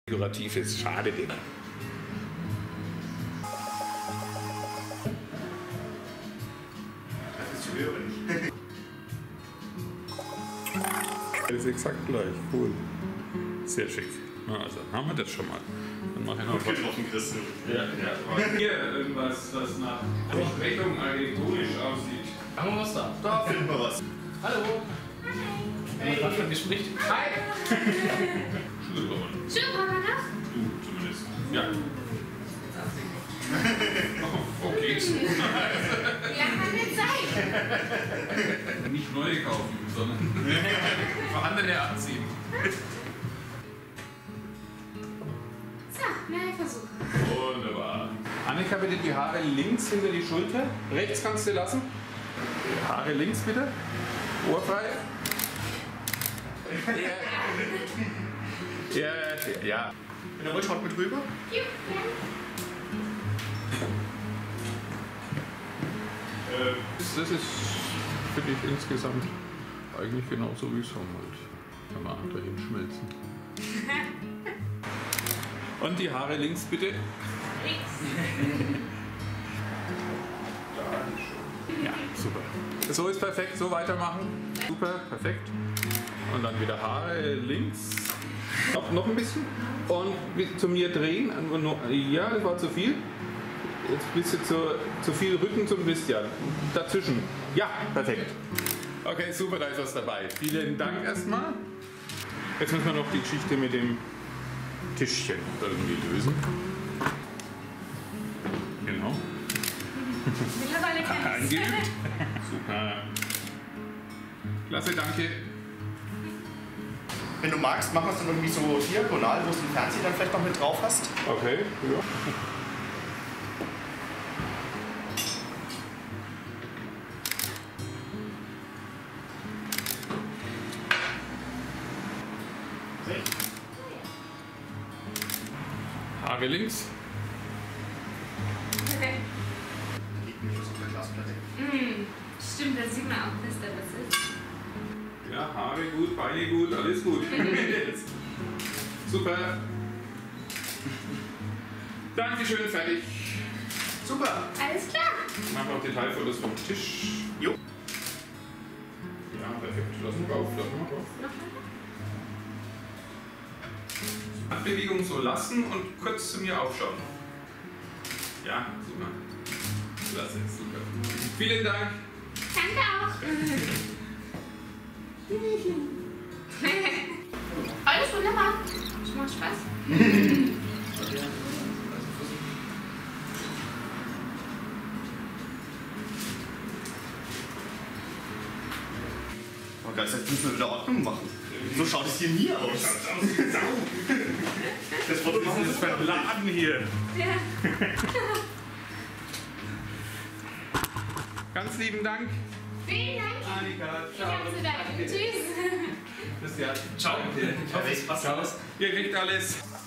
Figuratives, schade dem. Das ist schon wieder nicht. Das ist exakt gleich, cool. Sehr schick. Na, also haben wir das schon mal. Dann mache ich noch was. Getroffen, Christen. Ja. Hier irgendwas, was nach Besprechung elektronisch aussieht. Haben wir was da? Da finden wir was. Hallo. Haben wir gerade schon Gespräch? Hi. Schulrollen. Schulrollen noch? Du zumindest. Ja. Oh, okay. Ja, kann nicht sein. Nicht neue kaufen, sondern vorhandene anziehen. So, neuer Versuch. Wunderbar. Annika, bitte die Haare links hinter die Schulter. Rechts kannst du lassen. Haare links bitte. Ohrfrei. Ja. Wenn ihr wollt, schaut mit rüber. Ja. Das ist, finde ich, insgesamt eigentlich genauso wie es haben wollte. Kann man dahin schmelzen. Und die Haare links bitte. Links. Ja, super. So ist perfekt, so weitermachen. Super, perfekt. Und dann wieder Haare links. Noch ein bisschen. Und zu mir drehen. Ja, das war zu viel. Jetzt bist du zu viel Rücken zum Christian. Dazwischen. Ja, perfekt. Okay, super, da ist was dabei. Vielen Dank erstmal. Jetzt müssen wir noch die Geschichte mit dem Tischchen irgendwie lösen. Genau. Mittlerweile kann ich Angeübt. Super. Klasse, danke. Wenn du magst, machen wir es dann irgendwie so diagonal, wo du den Fernseher dann vielleicht noch mit drauf hast. Okay, ja. Haare links. Liegt mir das auf der Glasplatte. Stimmt, da sieht man auch, dass da was ist. Ja, Haare gut, Beine gut, alles gut. Super. Dankeschön, fertig. Super. Alles klar. Ich mache noch Detailfotos vom Tisch. Jo. Ja, perfekt. Lass mal drauf, lass mal drauf. Noch mal? Handbewegung so lassen und kurz zu mir aufschauen. Ja, super. Klasse, super. Vielen Dank. Danke auch. Alles wunderbar. Das macht Spaß. Oh Gott, jetzt müssen wir wieder Ordnung machen. So schaut es hier nie aus. Das Foto machen wir beim Laden hier. Ja. Ganz lieben Dank. Vielen Dank. Annika, Ich habe zu danken. Tschüss. Christian. Ciao. Ich hoffe, es passt alles. Ihr kriegt alles.